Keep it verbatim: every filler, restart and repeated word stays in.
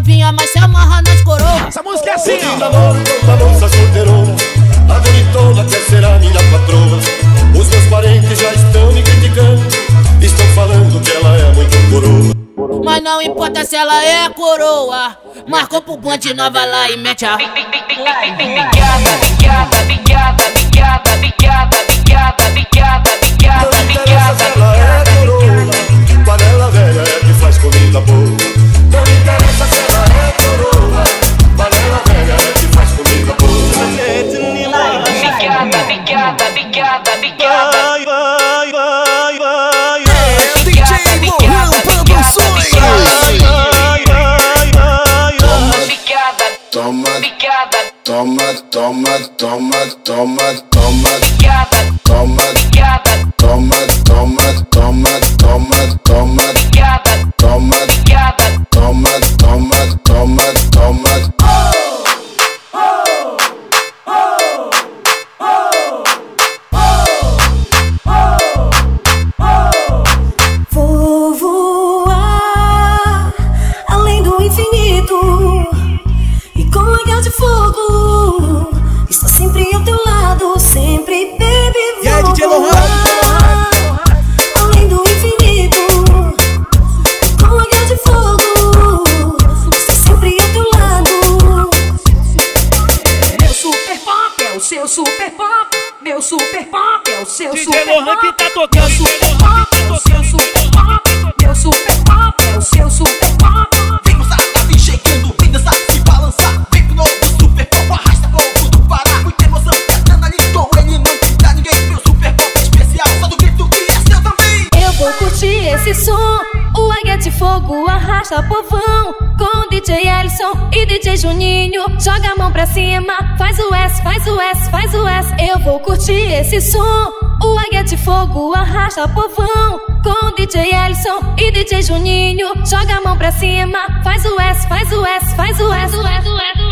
novinha, mas se amarra nas coroas. Essa música é assim, Hoje ó. namoro com uma moça solteirona, a bonitona quer ser a minha patroa. Os meus parentes já estão me criticando, estão falando que ela é muito coroa. Mas não importa se ela é coroa, marcou pro bonde nova lá e mete a Bigada, bigada, bigada, bigada, bigada, bigada, bigada, bigada, Não interessa se ela é coroa, panela velha é que faz comida boa. Não interessa se ela é coroa, panela velha é que faz comida boa. bigada, bigada, bigada, bigada. Vai, vai, vai, vai. É D J Lohan Produções. Vai, vai, vai, vai. Toma, Bigada, toma, toma, toma, toma, toma, bigada, toma, bigada, toma, toma, toma, toma, toma, bigada, toma, bigada. toma, toma, toma, toma. Vou voar além do infinito e com águia de fogo estou sempre ao teu lado, sempre, baby. E aí, Vou D J Lohan? voar além do infinito e com águia de fogo estou sempre ao teu lado. Meu super pop é o seu super pop. Meu super pop é o seu D J super Lohan pop. que tá tocando. Super pop é o seu super pop. Meu super pop é o seu super pop. Vem moçada, vem chegando, vem dançar, se balançar. Vem pro novo super pop, arrasta povo do Pará. Muita emoção, que adrenalina, com ele não tem pra ninguém. Meu super pop é especial, só do grito que é seu também. Eu vou curtir esse som, o Águia de Fogo arrasta povão. Com D J Ellison e D J Juninho, joga a mão pra cima, faz o S, faz o S, faz o S. Eu vou curtir esse som, o Águia de Fogo arrasta povão. Com D J Ellison e D J Juninho, joga a mão pra cima, faz o S, faz o S, faz o S, faz o S.